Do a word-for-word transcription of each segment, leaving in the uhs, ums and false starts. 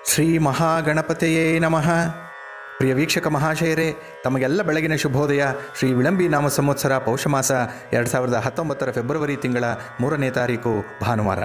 ಶ್ರೀ ಮಹಾಗಣಪತಿಯೇ ನಮಃ. ಪ್ರಿಯ ವೀಕ್ಷಕ ಮಹಾಶಯರೇ, ತಮಗೆಲ್ಲ ಬೆಳಗಿನ ಶುಭೋದಯ. ಶ್ರೀ ವಿಳಂಬಿ ನಾಮ ಸಂವತ್ಸರ ಪೌಷಮಾಸ ಎರಡು ಸಾವಿರದ ಹತ್ತೊಂಬತ್ತರ ಫೆಬ್ರವರಿ ತಿಂಗಳ ಮೂರನೇ ತಾರೀಕು ಭಾನುವಾರ.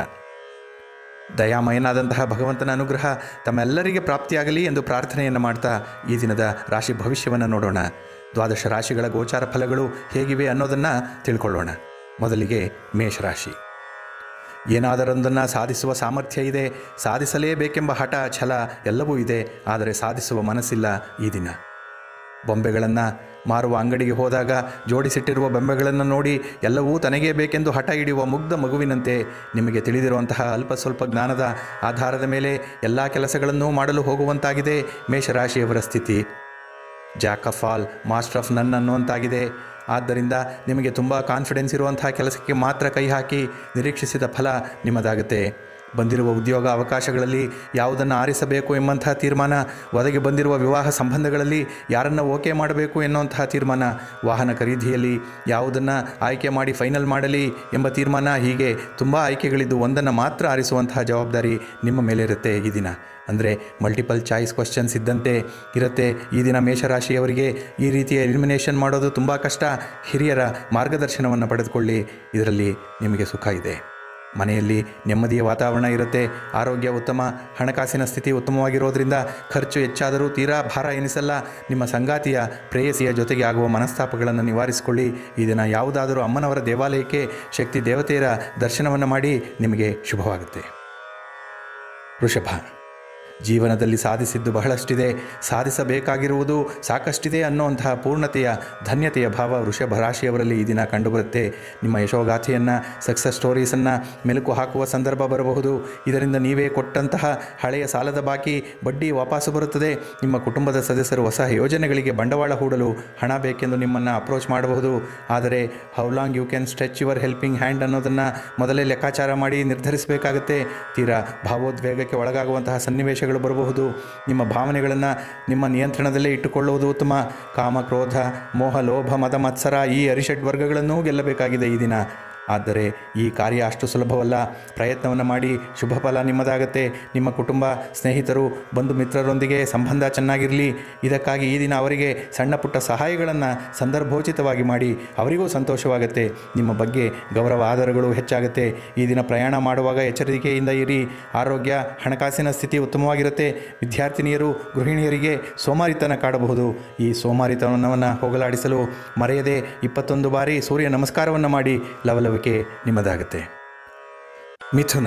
ದಯಾಮಯನಾದಂತಹ ಭಗವಂತನ ಅನುಗ್ರಹ ತಮ್ಮೆಲ್ಲರಿಗೆ ಪ್ರಾಪ್ತಿಯಾಗಲಿ ಎಂದು ಪ್ರಾರ್ಥನೆಯನ್ನು ಮಾಡ್ತಾ ಈ ದಿನದ ರಾಶಿ ಭವಿಷ್ಯವನ್ನು ನೋಡೋಣ. ದ್ವಾದಶ ರಾಶಿಗಳ ಗೋಚಾರ ಫಲಗಳು ಹೇಗಿವೆ ಅನ್ನೋದನ್ನು ತಿಳ್ಕೊಳ್ಳೋಣ. ಮೊದಲಿಗೆ ಮೇಷರಾಶಿ. ಏನಾದರೊಂದನ್ನು ಸಾಧಿಸುವ ಸಾಮರ್ಥ್ಯ ಇದೆ, ಸಾಧಿಸಲೇಬೇಕೆಂಬ ಹಠ ಛಲ ಎಲ್ಲವೂ ಇದೆ, ಆದರೆ ಸಾಧಿಸುವ ಮನಸ್ಸಿಲ್ಲ ಈ ದಿನ. ಬೊಂಬೆಗಳನ್ನು ಮಾರುವ ಅಂಗಡಿಗೆ ಹೋದಾಗ ಜೋಡಿಸಿಟ್ಟಿರುವ ಬೊಂಬೆಗಳನ್ನು ನೋಡಿ ಎಲ್ಲವೂ ತನಗೇ ಬೇಕೆಂದು ಹಠ ಹಿಡಿಯುವ ಮುಗ್ಧ ಮಗುವಿನಂತೆ ನಿಮಗೆ ತಿಳಿದಿರುವಂತಹ ಅಲ್ಪ ಸ್ವಲ್ಪ ಜ್ಞಾನದ ಆಧಾರದ ಮೇಲೆ ಎಲ್ಲ ಕೆಲಸಗಳನ್ನೂ ಮಾಡಲು ಹೋಗುವಂತಾಗಿದೆ ಮೇಷರಾಶಿಯವರ ಸ್ಥಿತಿ. Jack of all master of none ಅನ್ನುವಂತಾಗಿದೆ. ಆದ್ದರಿಂದ ನಿಮಗೆ ತುಂಬ ಕಾನ್ಫಿಡೆನ್ಸ್ ಇರುವಂತಹ ಕೆಲಸಕ್ಕೆ ಮಾತ್ರ ಕೈ ಹಾಕಿ ನಿರೀಕ್ಷಿಸಿದ ಫಲ ನಿಮ್ಮದಾಗುತ್ತೆ. ಬಂದಿರುವ ಉದ್ಯೋಗ ಅವಕಾಶಗಳಲ್ಲಿ ಯಾವುದನ್ನು ಆರಿಸಬೇಕು ಎಂಬಂತಹ ತೀರ್ಮಾನ, ಒದಗಿ ಬಂದಿರುವ ವಿವಾಹ ಸಂಬಂಧಗಳಲ್ಲಿ ಯಾರನ್ನು ಓಕೆ ಮಾಡಬೇಕು ಎನ್ನುವಂತಹ ತೀರ್ಮಾನ, ವಾಹನ ಖರೀದಿಯಲ್ಲಿ ಯಾವುದನ್ನು ಆಯ್ಕೆ ಮಾಡಿ ಫೈನಲ್ ಮಾಡಲಿ ಎಂಬ ತೀರ್ಮಾನ, ಹೀಗೆ ತುಂಬ ಆಯ್ಕೆಗಳಿದ್ದು ಒಂದನ್ನು ಮಾತ್ರ ಆರಿಸುವಂತಹ ಜವಾಬ್ದಾರಿ ನಿಮ್ಮ ಮೇಲಿರುತ್ತೆ ಈ ದಿನ. ಅಂದರೆ ಮಲ್ಟಿಪಲ್ ಚಾಯ್ಸ್ ಕ್ವಶನ್ಸ್ ಇದ್ದಂತೆ ಇರುತ್ತೆ ಈ ದಿನ ಮೇಷರಾಶಿಯವರಿಗೆ. ಈ ರೀತಿಯ ಎಲಿಮಿನೇಷನ್ ಮಾಡೋದು ತುಂಬ ಕಷ್ಟ. ಹಿರಿಯರ ಮಾರ್ಗದರ್ಶನವನ್ನು ಪಡೆದುಕೊಳ್ಳಿ, ಇದರಲ್ಲಿ ನಿಮಗೆ ಸುಖ ಇದೆ. ಮನೆಯಲ್ಲಿ ನೆಮ್ಮದಿಯ ವಾತಾವರಣ ಇರುತ್ತೆ. ಆರೋಗ್ಯ ಉತ್ತಮ, ಹಣಕಾಸಿನ ಸ್ಥಿತಿ ಉತ್ತಮವಾಗಿರೋದ್ರಿಂದ ಖರ್ಚು ಹೆಚ್ಚಾದರೂ ತೀರಾ ಭಾರ ಎನಿಸಲ್ಲ. ನಿಮ್ಮ ಸಂಗಾತಿಯ ಪ್ರೇಯಸಿಯ ಜೊತೆಗೆ ಆಗುವ ಮನಸ್ತಾಪಗಳನ್ನು ನಿವಾರಿಸಿಕೊಳ್ಳಿ. ಈ ದಿನ ಯಾವುದಾದರೂ ಅಮ್ಮನವರ ದೇವಾಲಯಕ್ಕೆ ಶಕ್ತಿ ದೇವತೆಯರ ದರ್ಶನವನ್ನು ಮಾಡಿ, ನಿಮಗೆ ಶುಭವಾಗುತ್ತೆ. ವೃಷಭ. ಜೀವನದಲ್ಲಿ ಸಾಧಿಸಿದ್ದು ಬಹಳಷ್ಟಿದೆ, ಸಾಧಿಸಬೇಕಾಗಿರುವುದು ಸಾಕಷ್ಟಿದೆ ಅನ್ನುವಂತಹ ಪೂರ್ಣತೆಯ ಧನ್ಯತೆಯ ಭಾವ ವೃಷಭ ರಾಶಿಯವರಲ್ಲಿ ಈ ದಿನ ಕಂಡುಬರುತ್ತೆ. ನಿಮ್ಮ ಯಶೋಗಾಥೆಯನ್ನು, ಸಕ್ಸಸ್ ಸ್ಟೋರೀಸನ್ನು ಮೆಲುಕು ಹಾಕುವ ಸಂದರ್ಭ ಬರಬಹುದು. ಇದರಿಂದ ನೀವೇ ಕೊಟ್ಟಂತಹ ಹಳೆಯ ಸಾಲದ ಬಾಕಿ ಬಡ್ಡಿ ವಾಪಸ್ಸು ಬರುತ್ತದೆ. ನಿಮ್ಮ ಕುಟುಂಬದ ಸದಸ್ಯರು ಹೊಸ ಯೋಜನೆಗಳಿಗೆ ಬಂಡವಾಳ ಹೂಡಲು ಹಣ ಬೇಕೆಂದು ನಿಮ್ಮನ್ನು ಅಪ್ರೋಚ್ ಮಾಡಬಹುದು. ಆದರೆ how long you can stretch your helping hand ಅನ್ನೋದನ್ನು ಮೊದಲೇ ಲೆಕ್ಕಾಚಾರ ಮಾಡಿ ನಿರ್ಧರಿಸಬೇಕಾಗುತ್ತೆ. ತೀರಾ ಭಾವೋದ್ವೇಗಕ್ಕೆ ಒಳಗಾಗುವಂತಹ ಸನ್ನಿವೇಶಗಳು ಬರಬಹುದು. ನಿಮ್ಮ ಭಾವನೆಗಳನ್ನು ನಿಮ್ಮ ನಿಯಂತ್ರಣದಲ್ಲೇ ಇಟ್ಟುಕೊಳ್ಳುವುದು ಉತ್ತಮ. ಕಾಮ, ಕ್ರೋಧ, ಮೋಹ, ಲೋಭ, ಮದ, ಮತ್ಸರ ಈ ಅರಿಷಡ್ ವರ್ಗಗಳನ್ನೂ ಗೆಲ್ಲಬೇಕಾಗಿದೆ ಈ ದಿನ. ಆದರೆ ಈ ಕಾರ್ಯ ಅಷ್ಟು ಸುಲಭವಲ್ಲ. ಪ್ರಯತ್ನವನ್ನು ಮಾಡಿ, ಶುಭ ಫಲ ನಿಮ್ಮದಾಗತ್ತೆ. ನಿಮ್ಮ ಕುಟುಂಬ, ಸ್ನೇಹಿತರು, ಬಂಧು ಮಿತ್ರರೊಂದಿಗೆ ಸಂಬಂಧ ಚೆನ್ನಾಗಿರಲಿ. ಇದಕ್ಕಾಗಿ ಈ ದಿನ ಅವರಿಗೆ ಸಣ್ಣ ಪುಟ್ಟ ಸಹಾಯಗಳನ್ನು ಸಂದರ್ಭೋಚಿತವಾಗಿ ಮಾಡಿ ಅವರಿಗೂ ಸಂತೋಷವಾಗುತ್ತೆ. ನಿಮ್ಮ ಬಗ್ಗೆ ಗೌರವ ಆದರಗಳು ಹೆಚ್ಚಾಗುತ್ತೆ. ಈ ದಿನ ಪ್ರಯಾಣ ಮಾಡುವಾಗ ಎಚ್ಚರಿಕೆಯಿಂದ ಇರಿ. ಆರೋಗ್ಯ, ಹಣಕಾಸಿನ ಸ್ಥಿತಿ ಉತ್ತಮವಾಗಿರುತ್ತೆ. ವಿದ್ಯಾರ್ಥಿನಿಯರು, ಗೃಹಿಣಿಯರಿಗೆ ಸೋಮಾರಿತನ ಕಾಡಬಹುದು. ಈ ಸೋಮಾರಿತನವನ್ನು ಹೋಗಲಾಡಿಸಲು ಮರೆಯದೆ ಇಪ್ಪತ್ತೊಂದು ಬಾರಿ ಸೂರ್ಯ ನಮಸ್ಕಾರವನ್ನು ಮಾಡಿ ಲವಲವಿಕೆ ನಿಮ್ಮದಾಗುತ್ತೆ. ಮಿಥುನ.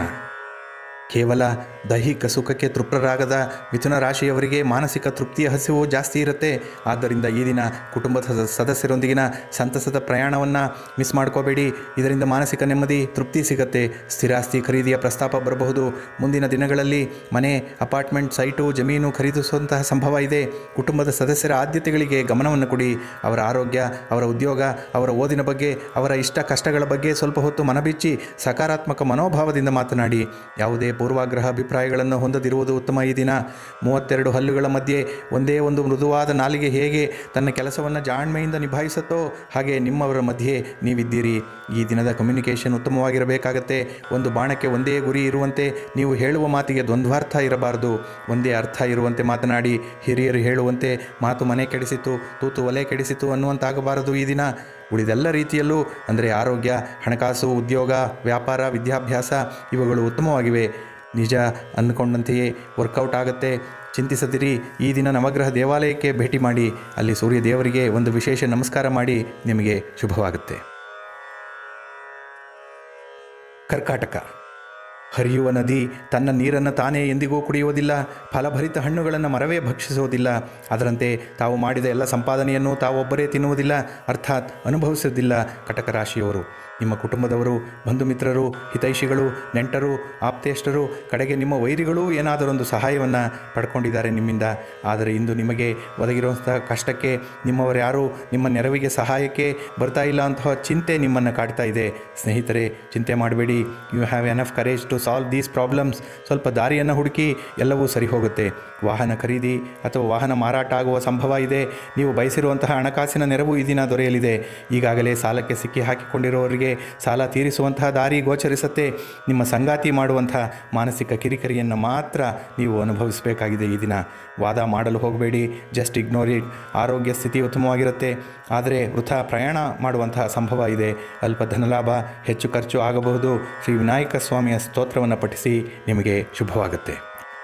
ಕೇವಲ ದೈಹಿಕ ಸುಖಕ್ಕೆ ತೃಪ್ತರಾಗದ ಮಿಥುನ ರಾಶಿಯವರಿಗೆ ಮಾನಸಿಕ ತೃಪ್ತಿಯ ಹಸಿವು ಜಾಸ್ತಿ ಇರುತ್ತೆ. ಆದ್ದರಿಂದ ಈ ದಿನ ಕುಟುಂಬದ ಸದಸ್ಯರೊಂದಿಗಿನ ಸಂತಸದ ಪ್ರಯಾಣವನ್ನು ಮಿಸ್ ಮಾಡ್ಕೋಬೇಡಿ. ಇದರಿಂದ ಮಾನಸಿಕ ನೆಮ್ಮದಿ, ತೃಪ್ತಿ ಸಿಗುತ್ತೆ. ಸ್ಥಿರಾಸ್ತಿ ಖರೀದಿಯ ಪ್ರಸ್ತಾಪ ಬರಬಹುದು. ಮುಂದಿನ ದಿನಗಳಲ್ಲಿ ಮನೆ, ಅಪಾರ್ಟ್ಮೆಂಟ್, ಸೈಟು, ಜಮೀನು ಖರೀದಿಸುವಂತಹ ಸಂಭವ ಇದೆ. ಕುಟುಂಬದ ಸದಸ್ಯರ ಆದ್ಯತೆಗಳಿಗೆ ಗಮನವನ್ನು ಕೊಡಿ. ಅವರ ಆರೋಗ್ಯ, ಅವರ ಉದ್ಯೋಗ, ಅವರ ಓದಿನ ಬಗ್ಗೆ, ಅವರ ಇಷ್ಟ ಕಷ್ಟಗಳ ಬಗ್ಗೆ ಸ್ವಲ್ಪ ಹೊತ್ತು ಮನಬಿಚ್ಚಿ ಸಕಾರಾತ್ಮಕ ಮನೋಭಾವದಿಂದ ಮಾತನಾಡಿ. ಯಾವುದೇ ಪೂರ್ವಾಗ್ರಹ ಅಭಿಪ್ರಾಯಗಳನ್ನು ಹೊಂದದಿರುವುದು ಉತ್ತಮ ಈ ದಿನ. ಮೂವತ್ತೆರಡು ಹಲ್ಲುಗಳ ಮಧ್ಯೆ ಒಂದೇ ಒಂದು ಮೃದುವಾದ ನಾಲಿಗೆ ಹೇಗೆ ತನ್ನ ಕೆಲಸವನ್ನು ಜಾಣ್ಮೆಯಿಂದ ನಿಭಾಯಿಸುತ್ತೋ ಹಾಗೆ ನಿಮ್ಮವರ ಮಧ್ಯೆ ನೀವಿದ್ದೀರಿ. ಈ ದಿನದ ಕಮ್ಯುನಿಕೇಷನ್ ಉತ್ತಮವಾಗಿರಬೇಕಾಗತ್ತೆ. ಒಂದು ಬಾಣಕ್ಕೆ ಒಂದೇ ಗುರಿ ಇರುವಂತೆ ನೀವು ಹೇಳುವ ಮಾತಿಗೆ ದ್ವಂದ್ವಾರ್ಥ ಇರಬಾರದು. ಒಂದೇ ಅರ್ಥ ಇರುವಂತೆ ಮಾತನಾಡಿ. ಹಿರಿಯರು ಹೇಳುವಂತೆ ಮಾತು ಮನೆ ಕೆಡಿಸಿತು, ತೂತು ಒಲೆ ಕೆಡಿಸಿತು ಅನ್ನುವಂತಾಗಬಾರದು ಈ ದಿನ. ಉಳಿದೆಲ್ಲ ರೀತಿಯಲ್ಲೂ ಅಂದರೆ ಆರೋಗ್ಯ, ಹಣಕಾಸು, ಉದ್ಯೋಗ, ವ್ಯಾಪಾರ, ವಿದ್ಯಾಭ್ಯಾಸ ಇವುಗಳು ಉತ್ತಮವಾಗಿವೆ. ನಿಜ ಅಂದುಕೊಂಡಂತೆಯೇ ವರ್ಕೌಟ್ ಆಗುತ್ತೆ. ಚಿಂತಿಸದಿರಿ. ಈ ದಿನ ನವಗ್ರಹ ದೇವಾಲಯಕ್ಕೆ ಭೇಟಿ ಮಾಡಿ, ಅಲ್ಲಿ ಸೂರ್ಯ ದೇವರಿಗೆ ಒಂದು ವಿಶೇಷ ನಮಸ್ಕಾರ ಮಾಡಿ, ನಿಮಗೆ ಶುಭವಾಗುತ್ತೆ. ಕರ್ಕಾಟಕ. ಹರಿಯುವ ನದಿ ತನ್ನ ನೀರನ್ನು ತಾನೇ ಎಂದಿಗೂ ಕುಡಿಯುವುದಿಲ್ಲ. ಫಲಭರಿತ ಹಣ್ಣುಗಳನ್ನು ಮರವೇ ಭಕ್ಷಿಸುವುದಿಲ್ಲ. ಅದರಂತೆ ತಾವು ಮಾಡಿದ ಎಲ್ಲ ಸಂಪಾದನೆಯನ್ನು ತಾವೊಬ್ಬರೇ ತಿನ್ನುವುದಿಲ್ಲ, ಅರ್ಥಾತ್ ಅನುಭವಿಸುವುದಿಲ್ಲ ಕಟಕ ರಾಶಿಯವರು. ನಿಮ್ಮ ಕುಟುಂಬದವರು, ಬಂಧು ಮಿತ್ರರು, ಹಿತೈಷಿಗಳು, ನೆಂಟರು, ಆಪ್ತೇಷ್ಟರು, ಕಡೆಗೆ ನಿಮ್ಮ ವೈರಿಗಳೂ ಏನಾದರೊಂದು ಸಹಾಯವನ್ನು ಪಡ್ಕೊಂಡಿದ್ದಾರೆ ನಿಮ್ಮಿಂದ. ಆದರೆ ಇಂದು ನಿಮಗೆ ಒದಗಿರುವಂಥ ಕಷ್ಟಕ್ಕೆ ನಿಮ್ಮವರ್ಯಾರೂ ನಿಮ್ಮ ನೆರವಿಗೆ ಸಹಾಯಕ್ಕೆ ಬರ್ತಾ ಇಲ್ಲ ಅಂತಹ ಚಿಂತೆ ನಿಮ್ಮನ್ನು ಕಾಡ್ತಾ ಇದೆ. ಸ್ನೇಹಿತರೆ, ಚಿಂತೆ ಮಾಡಬೇಡಿ. You have enough courage to solve these problems. ಸ್ವಲ್ಪ ದಾರಿಯನ್ನು ಹುಡುಕಿ, ಎಲ್ಲವೂ ಸರಿ ಹೋಗುತ್ತೆ. ವಾಹನ ಖರೀದಿ ಅಥವಾ ವಾಹನ ಮಾರಾಟ ಆಗುವ ಸಂಭವ ಇದೆ. ನೀವು ಬಯಸಿರುವಂತಹ ಹಣಕಾಸಿನ ನೆರವು ಈ ದಿನ ದೊರೆಯಲಿದೆ. ಈಗಾಗಲೇ ಸಾಲಕ್ಕೆ ಸಿಕ್ಕಿ ಹಾಕಿಕೊಂಡಿರುವವರಿಗೆ ನಿಮಗೆ ಸಾಲ ತೀರಿಸುವಂತಹ ದಾರಿ ಗೋಚರಿಸುತ್ತೆ. ನಿಮ್ಮ ಸಂಗಾತಿ ಮಾಡುವಂಥ ಮಾನಸಿಕ ಕಿರಿಕಿರಿಯನ್ನು ಮಾತ್ರ ನೀವು ಅನುಭವಿಸಬೇಕಾಗಿದೆ. ಈ ದಿನ ವಾದ ಮಾಡಲು ಹೋಗಬೇಡಿ, ಜಸ್ಟ್ ಇಗ್ನೋರ್ ಇಟ್. ಆರೋಗ್ಯ ಸ್ಥಿತಿ ಉತ್ತಮವಾಗಿರುತ್ತೆ, ಆದರೆ ವೃಥಾ ಪ್ರಯಾಣ ಮಾಡುವಂತಹ ಸಂಭವ ಇದೆ. ಅಲ್ಪ ಧನಲಾಭ, ಹೆಚ್ಚು ಖರ್ಚು ಆಗಬಹುದು. ಶ್ರೀ ವಿನಾಯಕ ಸ್ವಾಮಿಯ ಸ್ತೋತ್ರವನ್ನು ಪಠಿಸಿ, ನಿಮಗೆ ಶುಭವಾಗುತ್ತೆ.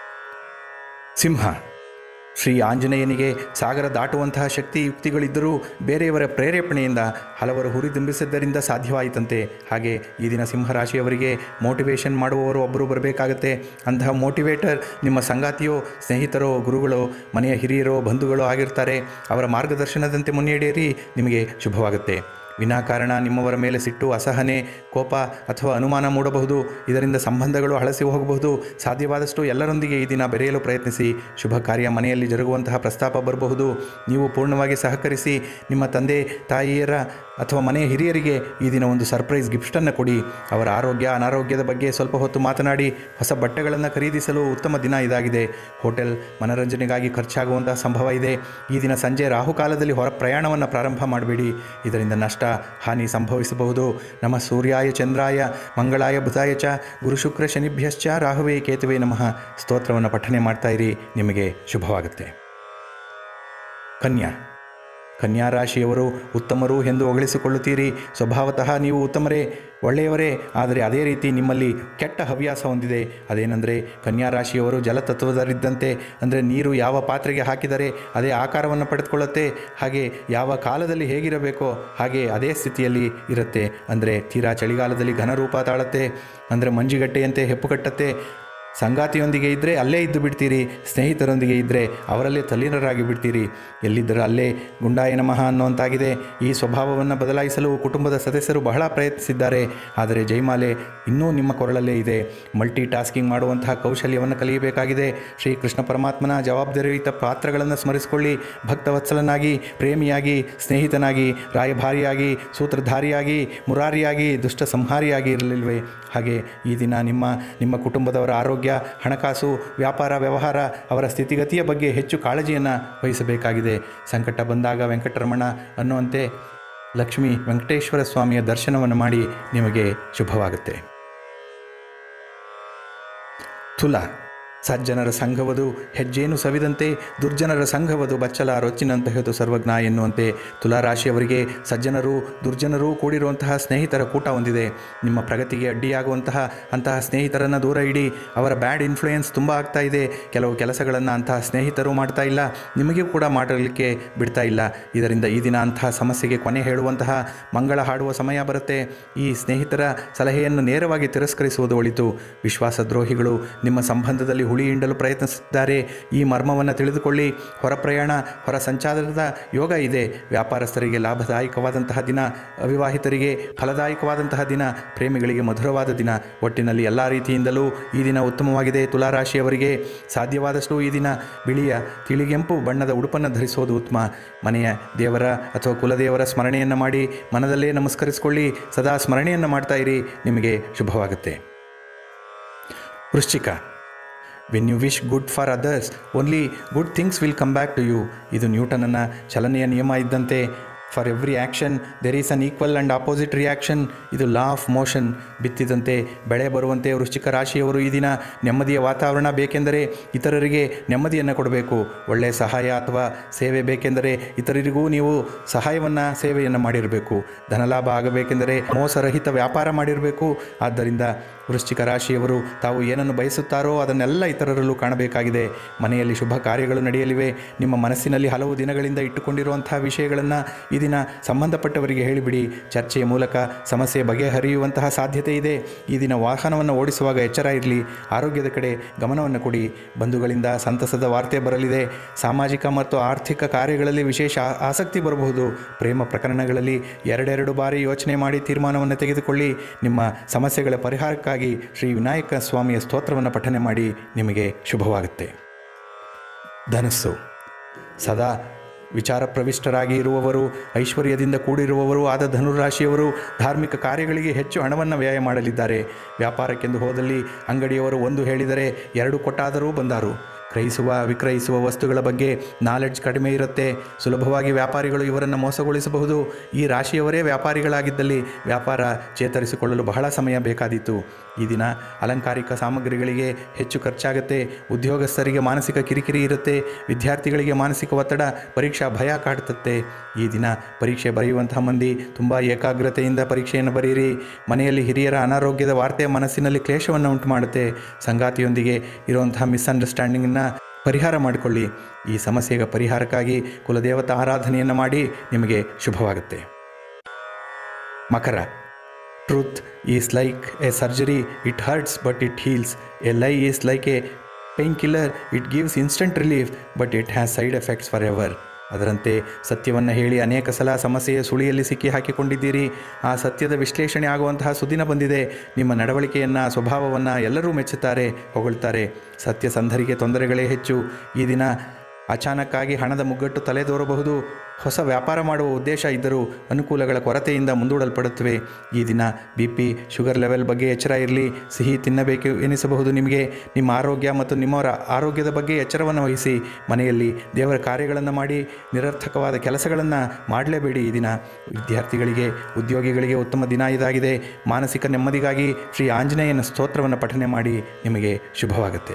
ಸಿಂಹ, ಶ್ರೀ ಆಂಜನೇಯನಿಗೆ ಸಾಗರ ದಾಟುವಂತಹ ಶಕ್ತಿ ಯುಕ್ತಿಗಳಿದ್ದರೂ ಬೇರೆಯವರ ಪ್ರೇರೇಪಣೆಯಿಂದ ಹಲವರು ಹುರಿದುಂಬಿಸಿದ್ದರಿಂದ ಸಾಧ್ಯವಾಯಿತಂತೆ. ಹಾಗೆ ಈ ದಿನ ಸಿಂಹರಾಶಿಯವರಿಗೆ ಮೋಟಿವೇಶನ್ ಮಾಡುವವರು ಒಬ್ಬರು ಬರಬೇಕಾಗತ್ತೆ. ಅಂತಹ ಮೋಟಿವೇಟರ್ ನಿಮ್ಮ ಸಂಗಾತಿಯೋ, ಸ್ನೇಹಿತರೋ, ಗುರುಗಳೋ, ಮನೆಯ ಹಿರಿಯರೋ, ಬಂಧುಗಳೋ ಆಗಿರ್ತಾರೆ. ಅವರ ಮಾರ್ಗದರ್ಶನದಂತೆ ಮುನ್ನಡೆಯಿರಿ, ನಿಮಗೆ ಶುಭವಾಗುತ್ತೆ. ವಿನಾಕಾರಣ ನಿಮ್ಮವರ ಮೇಲೆ ಸಿಟ್ಟು, ಅಸಹನೆ, ಕೋಪ ಅಥವಾ ಅನುಮಾನ ಮೂಡಬಹುದು. ಇದರಿಂದ ಸಂಬಂಧಗಳು ಹಳಸಿ ಹೋಗಬಹುದು. ಸಾಧ್ಯವಾದಷ್ಟು ಎಲ್ಲರೊಂದಿಗೆ ಈ ದಿನ ಬೆರೆಯಲು ಪ್ರಯತ್ನಿಸಿ. ಶುಭ ಕಾರ್ಯ ಮನೆಯಲ್ಲಿ ಜರುಗುವಂತಹ ಪ್ರಸ್ತಾಪ ಬರಬಹುದು. ನೀವು ಪೂರ್ಣವಾಗಿ ಸಹಕರಿಸಿ. ನಿಮ್ಮ ತಂದೆ ತಾಯಿಯರ ಅಥವಾ ಮನೆಯ ಹಿರಿಯರಿಗೆ ಈ ದಿನ ಒಂದು ಸರ್ಪ್ರೈಸ್ ಗಿಫ್ಟನ್ನು ಕೊಡಿ. ಅವರ ಆರೋಗ್ಯ ಅನಾರೋಗ್ಯದ ಬಗ್ಗೆ ಸ್ವಲ್ಪ ಹೊತ್ತು ಮಾತನಾಡಿ. ಹೊಸ ಬಟ್ಟೆಗಳನ್ನು ಖರೀದಿಸಲು ಉತ್ತಮ ದಿನ ಇದಾಗಿದೆ. ಹೋಟೆಲ್ ಮನರಂಜನೆಗಾಗಿ ಖರ್ಚಾಗುವಂತಹ ಸಂಭವ ಇದೆ. ಈ ದಿನ ಸಂಜೆ ರಾಹುಕಾಲದಲ್ಲಿ ಹೊರ ಪ್ರಯಾಣವನ್ನು ಪ್ರಾರಂಭ ಮಾಡಬೇಡಿ. ಇದರಿಂದ ನಷ್ಟ ಹಾನಿ ಸಂಭವಿಸಬಹುದು. ನಮ ಸೂರ್ಯಾಯ ಚಂದ್ರಾಯ ಮಂಗಳಾಯ ಬುಧಾಯ ಚ ಗುರು ಶುಕ್ರ ಶನಿಭ್ಯಶ್ಚ ರಾಹುವೇ ಕೇತುವೆ ನಮಃ ಸ್ತೋತ್ರವನ್ನು ಪಠನೆ ಮಾಡ್ತಾ ಇರಿ, ನಿಮಗೆ ಶುಭವಾಗುತ್ತೆ. ಕನ್ಯಾ, ಕನ್ಯಾ ರಾಶಿಯವರು ಉತ್ತಮರು ಎಂದು ಹೊಗಳಿಸಿಕೊಳ್ಳುತ್ತೀರಿ. ಸ್ವಭಾವತಃ ನೀವು ಉತ್ತಮರೇ, ಒಳ್ಳೆಯವರೇ. ಆದರೆ ಅದೇ ರೀತಿ ನಿಮ್ಮಲ್ಲಿ ಕೆಟ್ಟ ಹವ್ಯಾಸ ಹೊಂದಿದೆ. ಅದೇನೆಂದರೆ ಕನ್ಯಾ ರಾಶಿಯವರು ಜಲತತ್ವದರಿದ್ದಂತೆ. ಅಂದರೆ ನೀರು ಯಾವ ಪಾತ್ರೆಗೆ ಹಾಕಿದರೆ ಅದೇ ಆಕಾರವನ್ನು ಪಡೆದುಕೊಳ್ಳುತ್ತೆ. ಹಾಗೆ ಯಾವ ಕಾಲದಲ್ಲಿ ಹೇಗಿರಬೇಕೋ ಹಾಗೆ ಅದೇ ಸ್ಥಿತಿಯಲ್ಲಿ ಇರುತ್ತೆ. ಅಂದರೆ ತೀರಾ ಚಳಿಗಾಲದಲ್ಲಿ ಘನರೂಪ ತಾಳುತ್ತೆ, ಅಂದರೆ ಮಂಜಿಗಟ್ಟೆಯಂತೆ ಹೆಪ್ಪುಗಟ್ಟತ್ತೆ. ಸಂಗಾತಿಯೊಂದಿಗೆ ಇದ್ದರೆ ಅಲ್ಲೇ ಇದ್ದು ಬಿಡ್ತೀರಿ. ಸ್ನೇಹಿತರೊಂದಿಗೆ ಇದ್ದರೆ ಅವರಲ್ಲೇ ತಲ್ಲೀನರಾಗಿ ಬಿಡ್ತೀರಿ. ಎಲ್ಲಿದ್ದರೂ ಅಲ್ಲೇ ಗುಂಡಾಯ ನಮಃ ಅನ್ನುವಂತಾಗಿದೆ. ಈ ಸ್ವಭಾವವನ್ನು ಬದಲಾಯಿಸಲು ಕುಟುಂಬದ ಸದಸ್ಯರು ಬಹಳ ಪ್ರಯತ್ನಿಸಿದ್ದಾರೆ. ಆದರೆ ಜೈಮಾಲೆ ಇನ್ನೂ ನಿಮ್ಮ ಕೊರಳಲ್ಲೇ ಇದೆ. ಮಲ್ಟಿ ಟಾಸ್ಕಿಂಗ್ ಮಾಡುವಂತಹ ಕೌಶಲ್ಯವನ್ನು ಕಲಿಯಬೇಕಾಗಿದೆ. ಶ್ರೀ ಕೃಷ್ಣ ಪರಮಾತ್ಮನ ಜವಾಬ್ದಾರಿಯುತ ಪಾತ್ರಗಳನ್ನು ಸ್ಮರಿಸಿಕೊಳ್ಳಿ. ಭಕ್ತವತ್ಸಲನಾಗಿ, ಪ್ರೇಮಿಯಾಗಿ, ಸ್ನೇಹಿತನಾಗಿ, ರಾಯಭಾರಿಯಾಗಿ, ಸೂತ್ರಧಾರಿಯಾಗಿ, ಮುರಾರಿಯಾಗಿ, ದುಷ್ಟ ಸಂಹಾರಿಯಾಗಿ ಇರಲಿಲ್ವೇ? ಹಾಗೆ ಈ ದಿನ ನಿಮ್ಮ ನಿಮ್ಮ ಕುಟುಂಬದವರ ಆರೋಗ್ಯ, ಹಣಕಾಸು, ವ್ಯಾಪಾರ ವ್ಯವಹಾರ, ಅವರ ಸ್ಥಿತಿಗತಿಯ ಬಗ್ಗೆ ಹೆಚ್ಚು ಕಾಳಜಿಯನ್ನು ವಹಿಸಬೇಕಾಗಿದೆ. ಸಂಕಟ ಬಂದಾಗ ವೆಂಕಟರಮಣ ಅನ್ನುವಂತೆ ಲಕ್ಷ್ಮೀ ವೆಂಕಟೇಶ್ವರ ಸ್ವಾಮಿಯ ದರ್ಶನವನ್ನು ಮಾಡಿ, ನಿಮಗೆ ಶುಭವಾಗುತ್ತೆ. ತುಲಾ, ಸಜ್ಜನರ ಸಂಘವದು ಹೆಜ್ಜೇನು ಸವಿದಂತೆ, ದುರ್ಜನರ ಸಂಘವದು ಬಚ್ಚಲ ರೊಚ್ಚಿನಂತಹದು ಸರ್ವಜ್ಞ ಎನ್ನುವಂತೆ ತುಲಾರಾಶಿಯವರಿಗೆ ಸಜ್ಜನರು ದುರ್ಜನರು ಕೂಡಿರುವಂತಹ ಸ್ನೇಹಿತರ ಕೂಟ ಹೊಂದಿದೆ. ನಿಮ್ಮ ಪ್ರಗತಿಗೆ ಅಡ್ಡಿಯಾಗುವಂತಹ ಅಂತಹ ಸ್ನೇಹಿತರನ್ನು ದೂರ ಇಡಿ. ಅವರ ಬ್ಯಾಡ್ ಇನ್ಫ್ಲೂಯೆನ್ಸ್ ತುಂಬ ಆಗ್ತಾ ಇದೆ. ಕೆಲವು ಕೆಲಸಗಳನ್ನು ಅಂತಹ ಸ್ನೇಹಿತರು ಮಾಡ್ತಾ ಇಲ್ಲ, ನಿಮಗೂ ಕೂಡ ಮಾಡಲಿಕ್ಕೆ ಬಿಡ್ತಾ ಇಲ್ಲ. ಇದರಿಂದ ಈ ದಿನ ಅಂತಹ ಸಮಸ್ಯೆಗೆ ಕೊನೆ ಹೇಳುವಂತಹ ಮಂಗಳ ಹಾಡುವ ಸಮಯ ಬರುತ್ತೆ. ಈ ಸ್ನೇಹಿತರ ಸಲಹೆಯನ್ನು ನೇರವಾಗಿ ತಿರಸ್ಕರಿಸುವುದು ಒಳಿತು. ವಿಶ್ವಾಸದ್ರೋಹಿಗಳು ನಿಮ್ಮ ಸಂಬಂಧದಲ್ಲಿ ಹುಳಿ ಹಿಂಡಲು ಪ್ರಯತ್ನಿಸುತ್ತಿದ್ದಾರೆ. ಈ ಮರ್ಮವನ್ನು ತಿಳಿದುಕೊಳ್ಳಿ. ಹೊರ ಪ್ರಯಾಣ, ಹೊರ ಸಂಚಾರದ ಯೋಗ ಇದೆ. ವ್ಯಾಪಾರಸ್ಥರಿಗೆ ಲಾಭದಾಯಕವಾದಂತಹ ದಿನ, ಅವಿವಾಹಿತರಿಗೆ ಫಲದಾಯಕವಾದಂತಹ ದಿನ, ಪ್ರೇಮಿಗಳಿಗೆ ಮಧುರವಾದ ದಿನ. ಒಟ್ಟಿನಲ್ಲಿ ಎಲ್ಲ ರೀತಿಯಿಂದಲೂ ಈ ದಿನ ಉತ್ತಮವಾಗಿದೆ. ತುಲಾರಾಶಿಯವರಿಗೆ ಸಾಧ್ಯವಾದಷ್ಟು ಈ ದಿನ ಬಿಳಿಯ ತಿಳಿಗೆಂಪು ಬಣ್ಣದ ಉಡುಪನ್ನು ಧರಿಸುವುದು ಉತ್ತಮ. ಮನೆಯ ದೇವರ ಅಥವಾ ಕುಲದೇವರ ಸ್ಮರಣೆಯನ್ನು ಮಾಡಿ ಮನದಲ್ಲೇ ನಮಸ್ಕರಿಸಿಕೊಳ್ಳಿ. ಸದಾ ಸ್ಮರಣೆಯನ್ನು ಮಾಡ್ತಾ ಇರಿ, ನಿಮಗೆ ಶುಭವಾಗುತ್ತೆ. ವೃಶ್ಚಿಕ, when you wish good for others only good things will come back to you. ಇದು ನ್ಯೂಟನ್ನ ಚಲನೆಯ ನಿಯಮ ಇದ್ದಂತೆ. For every action there is an equal and opposite reaction. ಇದು ಲಾ ಆಫ್ ಮೋಷನ್. ಬಿತ್ತಿದಂತೆ ಬೆಳೆ ಬರುವಂತೆ ವೃಶ್ಚಿಕ ರಾಶಿಯವರು ಈ ದಿನ ನೆಮ್ಮದಿಯ ವಾತಾವರಣ ಬೇಕೆಂದರೆ ಇತರರಿಗೆ ನೆಮ್ಮದಿಯನ್ನು ಕೊಡಬೇಕು. ಒಳ್ಳೆಯ ಸಹಾಯ ಅಥವಾ ಸೇವೆ ಬೇಕೆಂದರೆ ಇತರರಿಗೂ ನೀವು ಸಹಾಯವನ್ನು ಸೇವೆಯನ್ನು ಮಾಡಿರಬೇಕು. ಧನಲಾಭ ಆಗಬೇಕೆಂದರೆ ಮೋಸರಹಿತ ವ್ಯಾಪಾರ ಮಾಡಿರಬೇಕು. ಆದ್ದರಿಂದ ವೃಶ್ಚಿಕ ರಾಶಿಯವರು ತಾವು ಏನನ್ನು ಬಯಸುತ್ತಾರೋ ಅದನ್ನೆಲ್ಲ ಇತರರಲ್ಲೂ ಕಾಣಬೇಕಾಗಿದೆ. ಮನೆಯಲ್ಲಿ ಶುಭ ಕಾರ್ಯಗಳು ನಡೆಯಲಿವೆ. ನಿಮ್ಮ ಮನಸ್ಸಿನಲ್ಲಿ ಹಲವು ದಿನಗಳಿಂದ ಇಟ್ಟುಕೊಂಡಿರುವಂತಹ ವಿಷಯಗಳನ್ನು ಈ ದಿನ ಸಂಬಂಧಪಟ್ಟವರಿಗೆ ಹೇಳಿಬಿಡಿ. ಚರ್ಚೆಯ ಮೂಲಕ ಸಮಸ್ಯೆ ಬಗೆಹರಿಯುವಂತಹ ಸಾಧ್ಯತೆ ಇದೆ. ಈ ದಿನ ವಾಹನವನ್ನು ಓಡಿಸುವಾಗ ಎಚ್ಚರ ಇರಲಿ. ಆರೋಗ್ಯದ ಕಡೆ ಗಮನವನ್ನು ಕೊಡಿ. ಬಂಧುಗಳಿಂದ ಸಂತಸದ ವಾರ್ತೆ ಬರಲಿದೆ. ಸಾಮಾಜಿಕ ಮತ್ತು ಆರ್ಥಿಕ ಕಾರ್ಯಗಳಲ್ಲಿ ವಿಶೇಷ ಆಸಕ್ತಿ ಬರಬಹುದು. ಪ್ರೇಮ ಪ್ರಕರಣಗಳಲ್ಲಿ ಎರಡೆರಡು ಬಾರಿ ಯೋಚನೆ ಮಾಡಿ ತೀರ್ಮಾನವನ್ನು ತೆಗೆದುಕೊಳ್ಳಿ. ನಿಮ್ಮ ಸಮಸ್ಯೆಗಳ ಪರಿಹಾರಕ್ಕಾಗಿ ಶ್ರೀ ವಿನಾಯಕ ಸ್ವಾಮಿಯ ಸ್ತೋತ್ರವನ್ನು ಪಠನೆ ಮಾಡಿ, ನಿಮಗೆ ಶುಭವಾಗುತ್ತೆ. ಧನಸ್ಸು, ಸದಾ ವಿಚಾರ ಪ್ರವಿಷ್ಟರಾಗಿ ಇರುವವರು, ಐಶ್ವರ್ಯದಿಂದ ಕೂಡಿರುವವರು ಆದ ಧನುರಾಶಿಯವರು ಧಾರ್ಮಿಕ ಕಾರ್ಯಗಳಿಗೆ ಹೆಚ್ಚು ಹಣವನ್ನು ವ್ಯಯ ಮಾಡಲಿದ್ದಾರೆ. ವ್ಯಾಪಾರಕ್ಕೆಂದು ಹೋದಲ್ಲಿ ಅಂಗಡಿಯವರು ಒಂದು ಹೇಳಿದರೆ ಎರಡು ಕೊಟ್ಟಾದರೂ ಬಂದಾರು. ಕ್ರಯಿಸುವ ವಿಕ್ರಯಿಸುವ ವಸ್ತುಗಳ ಬಗ್ಗೆ ನಾಲೆಡ್ಜ್ ಕಡಿಮೆ ಇರುತ್ತೆ. ಸುಲಭವಾಗಿ ವ್ಯಾಪಾರಿಗಳು ಇವರನ್ನು ಮೋಸಗೊಳಿಸಬಹುದು. ಈ ರಾಶಿಯವರೇ ವ್ಯಾಪಾರಿಗಳಾಗಿದ್ದಲ್ಲಿ ವ್ಯಾಪಾರ ಚೇತರಿಸಿಕೊಳ್ಳಲು ಬಹಳ ಸಮಯ ಬೇಕಾದೀತು. ಈ ದಿನ ಅಲಂಕಾರಿಕ ಸಾಮಗ್ರಿಗಳಿಗೆ ಹೆಚ್ಚು ಖರ್ಚಾಗುತ್ತೆ. ಉದ್ಯೋಗಸ್ಥರಿಗೆ ಮಾನಸಿಕ ಕಿರಿಕಿರಿ ಇರುತ್ತೆ. ವಿದ್ಯಾರ್ಥಿಗಳಿಗೆ ಮಾನಸಿಕ ಒತ್ತಡ, ಪರೀಕ್ಷಾ ಭಯ ಕಾಡುತ್ತೆ. ಈ ದಿನ ಪರೀಕ್ಷೆ ಬರೆಯುವಂತಹ ಮಂದಿ ತುಂಬ ಏಕಾಗ್ರತೆಯಿಂದ ಪರೀಕ್ಷೆಯನ್ನು ಬರೆಯಿರಿ. ಮನೆಯಲ್ಲಿ ಹಿರಿಯರ ಅನಾರೋಗ್ಯದ ವಾರ್ತೆ ಮನಸ್ಸಿನಲ್ಲಿ ಕ್ಲೇಶವನ್ನು ಉಂಟು ಮಾಡುತ್ತೆ. ಸಂಗಾತಿಯೊಂದಿಗೆ ಇರುವಂತಹ ಮಿಸ್ಅಂಡರ್ಸ್ಟ್ಯಾಂಡಿಂಗನ್ನು ಪರಿಹಾರ ಮಾಡಿಕೊಳ್ಳಿ. ಈ ಸಮಸ್ಯೆಗೆ ಪರಿಹಾರಕ್ಕಾಗಿ ಕುಲದೇವತಾ ಆರಾಧನೆಯನ್ನು ಮಾಡಿ, ನಿಮಗೆ ಶುಭವಾಗುತ್ತೆ. ಮಕರ. Truth is like a surgery, it hurts but it heals. A lie is like a pain killer, it gives instant relief but it has side effects forever. ಅದರಂತೆ ಸತ್ಯವನ್ನು ಹೇಳಿ ಅನೇಕ ಸಲ ಸಮಸ್ಯೆಯ ಸುಳಿಯಲ್ಲಿ ಸಿಕ್ಕಿ ಹಾಕಿಕೊಂಡಿದ್ದೀರಿ. ಆ ಸತ್ಯದ ವಿಶ್ಲೇಷಣೆ ಆಗುವಂತಹ ಸುದಿನ ಬಂದಿದೆ. ನಿಮ್ಮ ನಡವಳಿಕೆಯನ್ನು, ಸ್ವಭಾವವನ್ನು ಎಲ್ಲರೂ ಮೆಚ್ಚುತ್ತಾರೆ, ಹೊಗಳ್ತಾರೆ. ಸತ್ಯಸಂಧರಿಗೆ ತೊಂದರೆಗಳೇ ಹೆಚ್ಚು. ಈ ದಿನ ಅಚಾನಕ್ಕಾಗಿ ಹಣದ ಮುಗ್ಗಟ್ಟು ತಲೆದೋರಬಹುದು. ಹೊಸ ವ್ಯಾಪಾರ ಮಾಡುವ ಉದ್ದೇಶ ಇದ್ದರೂ ಅನುಕೂಲಗಳ ಕೊರತೆಯಿಂದ ಮುಂದೂಡಲ್ಪಡುತ್ತವೆ. ಈ ದಿನ ಬಿ ಪಿ ಶುಗರ್ ಲೆವೆಲ್ ಬಗ್ಗೆ ಎಚ್ಚರ ಇರಲಿ. ಸಿಹಿ ತಿನ್ನಬೇಕು ಎನಿಸಬಹುದು ನಿಮಗೆ. ನಿಮ್ಮ ಆರೋಗ್ಯ ಮತ್ತು ನಿಮ್ಮವರ ಆರೋಗ್ಯದ ಬಗ್ಗೆ ಎಚ್ಚರವನ್ನು ವಹಿಸಿ. ಮನೆಯಲ್ಲಿ ದೇವರ ಕಾರ್ಯಗಳನ್ನು ಮಾಡಿ, ನಿರರ್ಥಕವಾದ ಕೆಲಸಗಳನ್ನು ಮಾಡಲೇಬೇಡಿ. ಈ ದಿನ ವಿದ್ಯಾರ್ಥಿಗಳಿಗೆ, ಉದ್ಯೋಗಿಗಳಿಗೆ ಉತ್ತಮ ದಿನ ಇದಾಗಿದೆ. ಮಾನಸಿಕ ನೆಮ್ಮದಿಗಾಗಿ ಶ್ರೀ ಆಂಜನೇಯನ ಸ್ತೋತ್ರವನ್ನು ಪಠನೆ ಮಾಡಿ, ನಿಮಗೆ ಶುಭವಾಗುತ್ತೆ.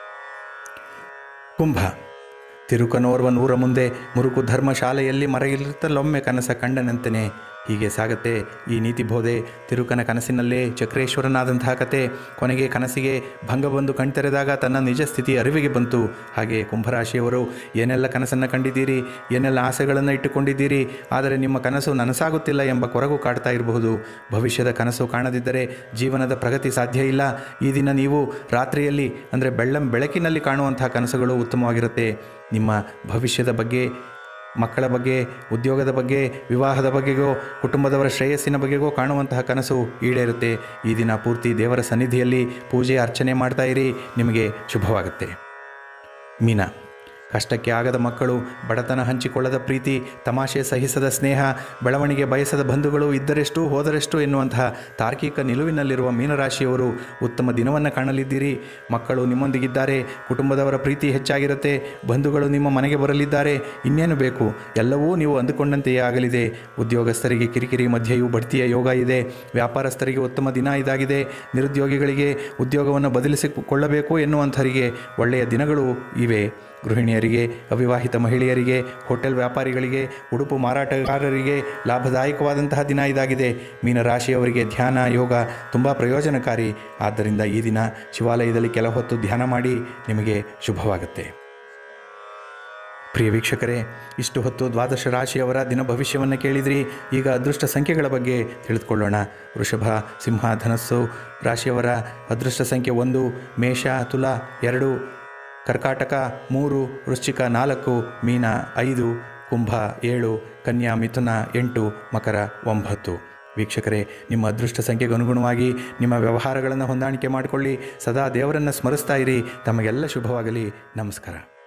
ಕುಂಭ. ತಿರುಕನೋರ್ವ ನೂರ ಮುಂದೆ ಮುರುಕು ಧರ್ಮಶಾಲೆಯಲ್ಲಿ ಮರೆಯಿರುತ್ತಲೊಮ್ಮೆ ಕನಸ ಕಂಡನಂತೆಯೇ. ಹೀಗೆ ಸಾಗುತ್ತೆ ಈ ನೀತಿ ಬೋಧೆ. ತಿರುಕನ ಕನಸಿನಲ್ಲೇ ಚಕ್ರೇಶ್ವರನಾದಂತಹ ಕತೆ. ಕೊನೆಗೆ ಕನಸಿಗೆ ಭಂಗ ಬಂದು ಕಣ್ತೆರೆದಾಗ ತನ್ನ ನಿಜ ಸ್ಥಿತಿ ಅರಿವಿಗೆ ಬಂತು. ಹಾಗೆ ಕುಂಭರಾಶಿಯವರು ಏನೆಲ್ಲ ಕನಸನ್ನು ಕಂಡಿದ್ದೀರಿ, ಏನೆಲ್ಲ ಆಸೆಗಳನ್ನು ಇಟ್ಟುಕೊಂಡಿದ್ದೀರಿ, ಆದರೆ ನಿಮ್ಮ ಕನಸು ನನಸಾಗುತ್ತಿಲ್ಲ ಎಂಬ ಕೊರಗು ಕಾಡ್ತಾ ಇರಬಹುದು. ಭವಿಷ್ಯದ ಕನಸು ಕಾಣದಿದ್ದರೆ ಜೀವನದ ಪ್ರಗತಿ ಸಾಧ್ಯ ಇಲ್ಲ. ಈ ದಿನ ನೀವು ರಾತ್ರಿಯಲ್ಲಿ ಅಂದರೆ ಬೆಳ್ಳಂ ಬೆಳಕಿನಲ್ಲಿ ಕಾಣುವಂತಹ ಕನಸುಗಳು ಉತ್ತಮವಾಗಿರುತ್ತೆ. ನಿಮ್ಮ ಭವಿಷ್ಯದ ಬಗ್ಗೆ, ಮಕ್ಕಳ ಬಗ್ಗೆ, ಉದ್ಯೋಗದ ಬಗ್ಗೆ, ವಿವಾಹದ ಬಗ್ಗೆಗೋ, ಕುಟುಂಬದವರ ಶ್ರೇಯಸ್ಸಿನ ಬಗ್ಗೆಗೋ ಕಾಣುವಂತಹ ಕನಸು ಈಡೇರುತ್ತೆ. ಈ ದಿನ ಪೂರ್ತಿ ದೇವರ ಸನ್ನಿಧಿಯಲ್ಲಿ ಪೂಜೆ ಅರ್ಚನೆ ಮಾಡ್ತಾ ಇರಿ, ನಿಮಗೆ ಶುಭವಾಗುತ್ತೆ. ಮೀನ. ಕಷ್ಟಕ್ಕೆ ಆಗದ ಮಕ್ಕಳು, ಬಡತನ ಹಂಚಿಕೊಳ್ಳದ ಪ್ರೀತಿ, ತಮಾಷೆ ಸಹಿಸದ ಸ್ನೇಹ, ಬೆಳವಣಿಗೆ ಬಯಸದ ಬಂಧುಗಳು ಇದ್ದರೆಷ್ಟು ಹೋದರೆಷ್ಟು ಎನ್ನುವಂತಹ ತಾರ್ಕಿಕ ನಿಲುವಿನಲ್ಲಿರುವ ಮೀನರಾಶಿಯವರು ಉತ್ತಮ ದಿನವನ್ನು ಕಾಣಲಿದ್ದೀರಿ. ಮಕ್ಕಳು ನಿಮ್ಮೊಂದಿಗಿದ್ದಾರೆ, ಕುಟುಂಬದವರ ಪ್ರೀತಿ ಹೆಚ್ಚಾಗಿರುತ್ತೆ, ಬಂಧುಗಳು ನಿಮ್ಮ ಮನೆಗೆ ಬರಲಿದ್ದಾರೆ. ಇನ್ನೇನು ಬೇಕು, ಎಲ್ಲವೂ ನೀವು ಅಂದುಕೊಂಡಂತೆಯೇ ಆಗಲಿದೆ. ಉದ್ಯೋಗಸ್ಥರಿಗೆ ಕಿರಿಕಿರಿ ಮಧ್ಯೆಯೂ ಬಡ್ತಿಯ ಯೋಗ ಇದೆ. ವ್ಯಾಪಾರಸ್ಥರಿಗೆ ಉತ್ತಮ ದಿನ ಇದಾಗಿದೆ. ನಿರುದ್ಯೋಗಿಗಳಿಗೆ ಉದ್ಯೋಗವನ್ನು ಬದಲಿಸಿಕೊಳ್ಳಬೇಕು ಎನ್ನುವಂಥವರಿಗೆ ಒಳ್ಳೆಯ ದಿನಗಳು ಇವೆ. ಗೃಹಿಣಿಯರಿಗೆ, ಅವಿವಾಹಿತ ಮಹಿಳೆಯರಿಗೆ, ಹೋಟೆಲ್ ವ್ಯಾಪಾರಿಗಳಿಗೆ, ಉಡುಪು ಮಾರಾಟಗಾರರಿಗೆ ಲಾಭದಾಯಕವಾದಂತಹ ದಿನ ಇದಾಗಿದೆ. ಮೀನರಾಶಿಯವರಿಗೆ ಧ್ಯಾನ, ಯೋಗ ತುಂಬ ಪ್ರಯೋಜನಕಾರಿ. ಆದ್ದರಿಂದ ಈ ದಿನ ಶಿವಾಲಯದಲ್ಲಿ ಕೆಲ ಹೊತ್ತು ಧ್ಯಾನ ಮಾಡಿ, ನಿಮಗೆ ಶುಭವಾಗುತ್ತೆ. ಪ್ರಿಯ ವೀಕ್ಷಕರೇ, ಇಷ್ಟು ಹೊತ್ತು ದ್ವಾದಶ ರಾಶಿಯವರ ದಿನ ಭವಿಷ್ಯವನ್ನು ಕೇಳಿದ್ರಿ. ಈಗ ಅದೃಷ್ಟ ಸಂಖ್ಯೆಗಳ ಬಗ್ಗೆ ತಿಳಿದುಕೊಳ್ಳೋಣ. ವೃಷಭ, ಸಿಂಹ, ಧನಸ್ಸು ರಾಶಿಯವರ ಅದೃಷ್ಟ ಸಂಖ್ಯೆ ಒಂದು, ಮೇಷ, ತುಲಾ ಎರಡು, ಕರ್ಕಾಟಕ ಮೂರು, ವೃಶ್ಚಿಕ ನಾಲ್ಕು, ಮೀನ ಐದು, ಕುಂಭ ಏಳು, ಕನ್ಯಾ, ಮಿಥುನ ಎಂಟು, ಮಕರ ಒಂಬತ್ತು. ವೀಕ್ಷಕರೇ, ನಿಮ್ಮ ಅದೃಷ್ಟ ಸಂಖ್ಯೆಗೆ ಅನುಗುಣವಾಗಿ ನಿಮ್ಮ ವ್ಯವಹಾರಗಳನ್ನು ಹೊಂದಾಣಿಕೆ ಮಾಡಿಕೊಳ್ಳಿ. ಸದಾ ದೇವರನ್ನು ಸ್ಮರಿಸ್ತಾ ಇರಿ. ತಮಗೆಲ್ಲ ಶುಭವಾಗಲಿ. ನಮಸ್ಕಾರ.